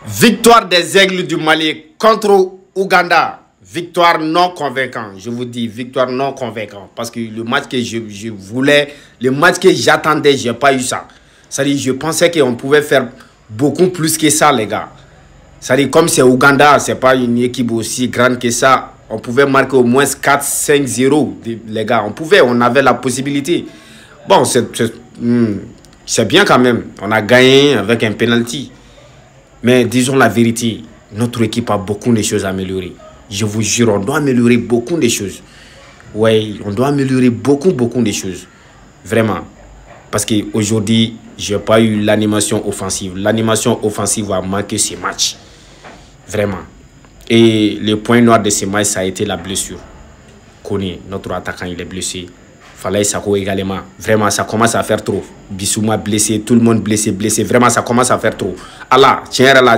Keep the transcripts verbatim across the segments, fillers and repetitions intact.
Victoire des Aigles du Mali contre Ouganda. Victoire non convaincante. Je vous dis, victoire non convaincante. Parce que le match que je, je voulais, le match que j'attendais, je n'ai pas eu ça. C'est-à-dire, je pensais qu'on pouvait faire beaucoup plus que ça, les gars. C'est-à-dire, comme c'est Ouganda, ce n'est pas une équipe aussi grande que ça. On pouvait marquer au moins quatre cinq zéro, les gars. On pouvait, on avait la possibilité. Bon, c'est hmm, bien quand même. On a gagné avec un penalty. Mais disons la vérité, notre équipe a beaucoup de choses à améliorer. Je vous jure, on doit améliorer beaucoup de choses. Oui, on doit améliorer beaucoup, beaucoup de choses. Vraiment. Parce qu'aujourd'hui, je n'ai pas eu l'animation offensive. L'animation offensive a manqué ce match. Vraiment. Et le point noir de ce match, ça a été la blessure. Kone, notre attaquant, il est blessé. Falaye Sako également. Vraiment, ça commence à faire trop. Bissouma blessé, tout le monde blessé, blessé. Vraiment, ça commence à faire trop. Allah, tiens, la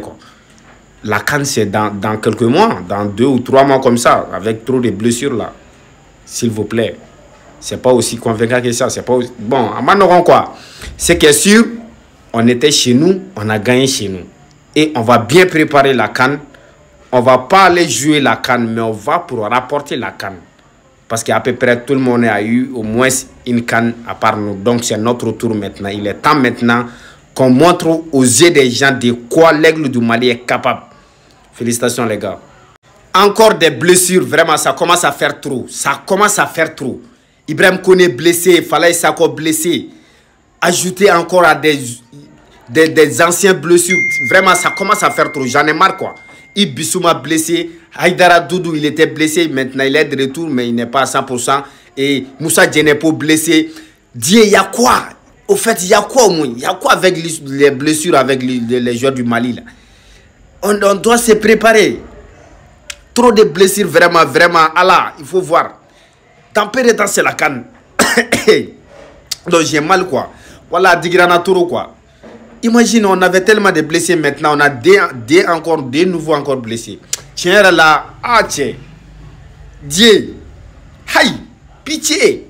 La CAN, c'est dans, dans quelques mois, dans deux ou trois mois comme ça, avec trop de blessures là. S'il vous plaît. C'est pas aussi convaincant que ça. C'est pas aussi... Bon, à Manoron quoi. C'est que sûr, on était chez nous, on a gagné chez nous. Et on va bien préparer la CAN. On va pas aller jouer la CAN, mais on va pour rapporter la CAN. Parce qu'à peu près tout le monde a eu au moins une CAN à part nous. Donc c'est notre tour maintenant. Il est temps maintenant qu'on montre aux yeux des gens de quoi l'Aigle du Mali est capable. Félicitations les gars. Encore des blessures, vraiment ça commence à faire trop. Ça commence à faire trop. Ibrahim Kone blessé, Falaye Sako blessé. Ajouter encore à des, des, des anciens blessures. Vraiment ça commence à faire trop. J'en ai marre quoi. Ibissouma blessé. Haïdara Doudou, il était blessé. Maintenant, il est de retour, mais il n'est pas à cent pour cent. Et Moussa Djenepo blessé. Dieu, il y a quoi? Au fait, il y a quoi au moins? Il y a quoi avec les blessures avec les, les joueurs du Mali là? On, on doit se préparer. Trop de blessures, vraiment, vraiment. Allah, il faut voir. Tempérer dans c'est la canne. Donc, j'ai mal quoi. Voilà, Digrana Toro quoi. Imagine, on avait tellement de blessés maintenant. On a des, des encore, des nouveaux encore blessés. Tiens là, ah tiens. Dieu. Aïe, pitié.